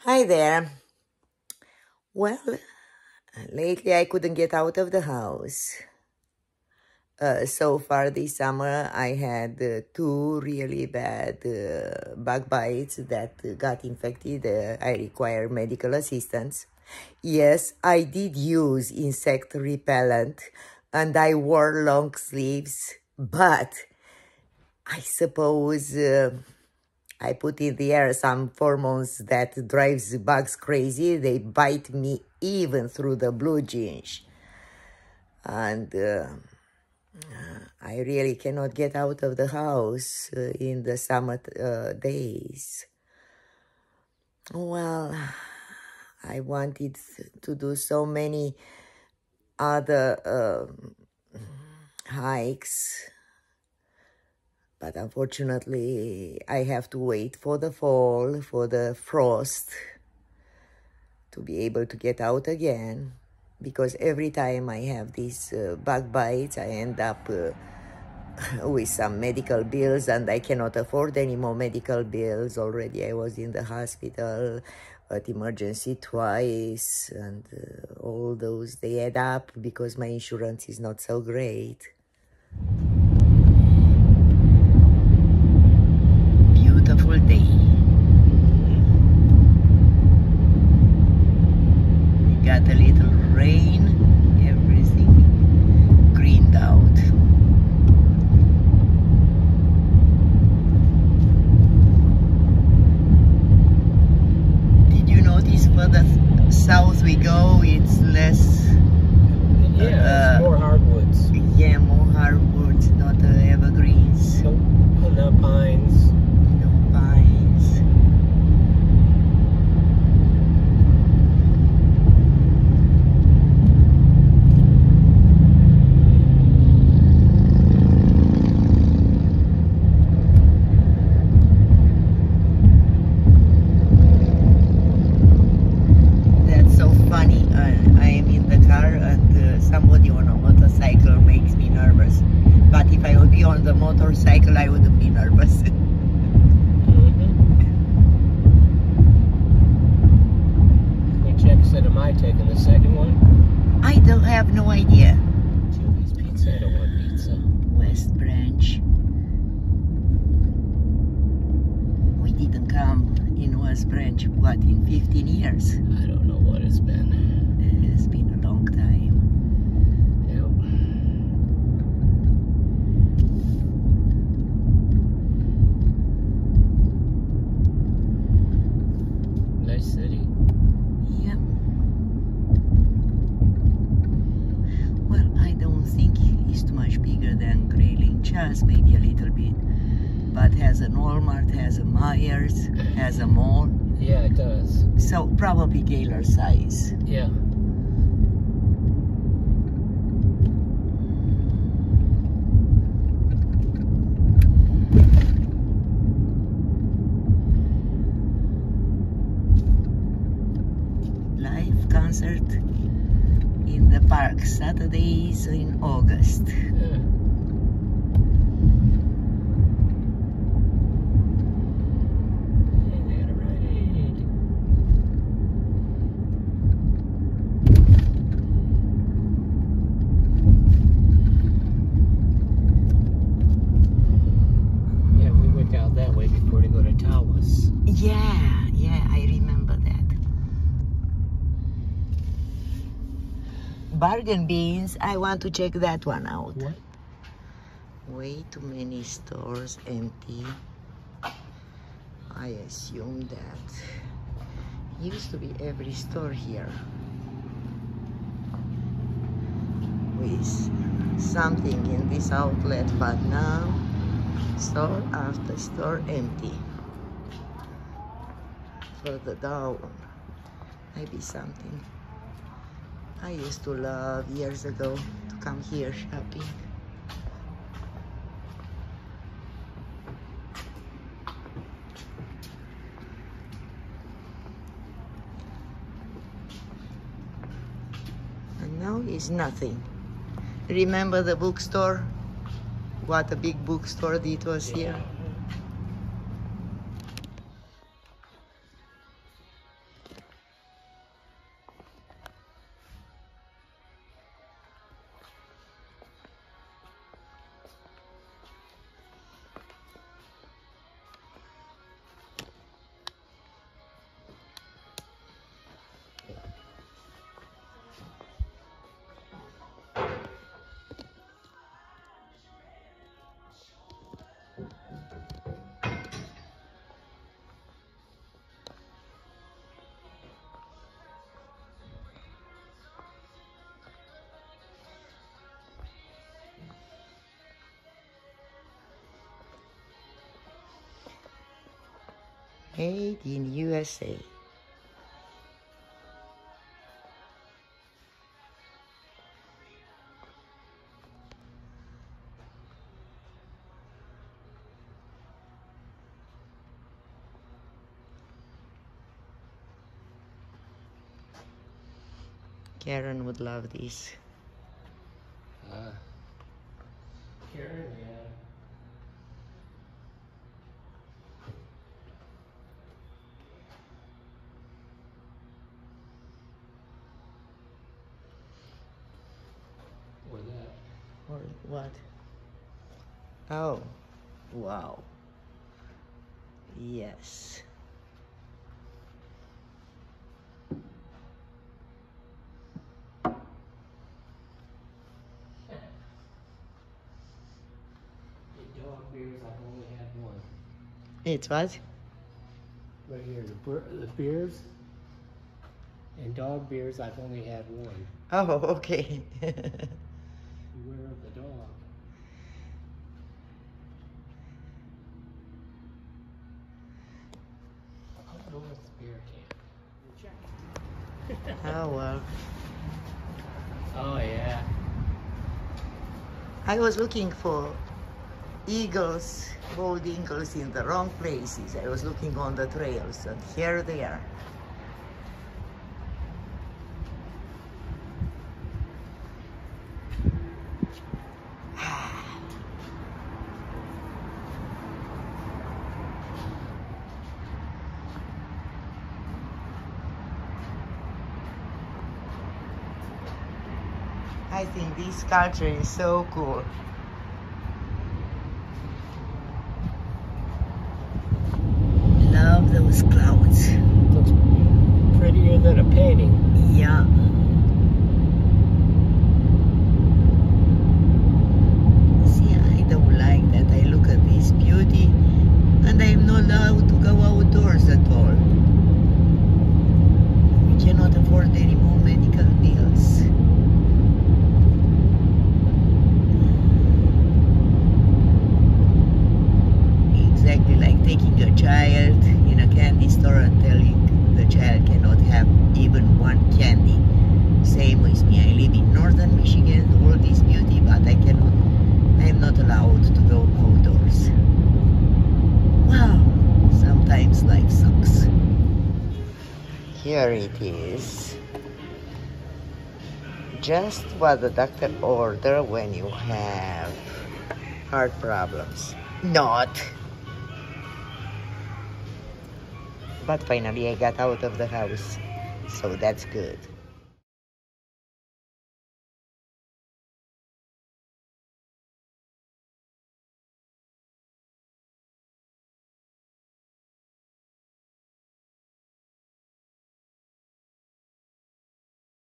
Hi there. Well, lately I couldn't get out of the house. So far this summer I had two really bad bug bites that got infected. I require medical assistance. Yes, I did use insect repellent and I wore long sleeves, but I suppose I put in the air some pheromones that drives bugs crazy. They bite me even through the blue jeans. And I really cannot get out of the house in the summer days. Well, I wanted to do so many other hikes, but unfortunately I have to wait for the fall, for the frost, to be able to get out again, because every time I have these bug bites, I end up with some medical bills, and I cannot afford any more medical bills. Already I was in the hospital at emergency twice, and all those, they add up because my insurance is not so great. Beautiful day. We got a little rain, everything greened out. Further south we go, it's less. Yeah, it's more hardwoods. Yeah, more hardwoods, not evergreens. No pines. No pines. Somebody on a motorcycle makes me nervous. But if I would be on the motorcycle, I wouldn't be nervous. We checked, said, am I taking the second one? I don't have no idea. Chili's Pizza, I don't want pizza. West Branch. We didn't come in West Branch, what, in 15 years? I don't know what it's been. It's been a long time. City. Yeah. Well, I don't think it's too much bigger than Grayling, just maybe a little bit. But has an Walmart, has a Myers, has a mall. Yeah, it does. So probably Gaylor size. Yeah. Concert in the park, Saturdays in August. Yeah. Yeah, we went out that way before to go to Tawas. Yeah, I remember that. Bargain Beans, I want to check that one out. What? Way too many stores empty. I assume that used to be every store here with something in this outlet, but now store after store empty. Further down, maybe something. I used to love years ago to come here shopping. And now is nothing. Remember the bookstore? What a big bookstore it was here. Made in USA. Karen would love this. Karen, yeah. Or that. Or what? Oh, wow. Yes. The dog beers, I've only had one. It's what? Right here, the beers and dog beers, I've only had one. Oh, okay. Beware of the dog. I'll go with the beer can. Oh, well. Oh, yeah. I was looking for eagles, bald eagles in the wrong places. I was looking on the trails, and here they are. I think this culture is so cool. Love those clouds. Looks prettier than a painting. Yeah. See, I don't like that. I look at this beauty and I'm not allowed to go outdoors at all. We cannot afford any more medical bills. Exactly like taking a child in a candy store and telling the child cannot have even one candy. Same with me. I live in northern Michigan, the world is beauty, but I am not allowed to go outdoors. Wow, sometimes life sucks. Here it is. Just what the doctor ordered when you have heart problems. Not. But finally I got out of the house, so that's good.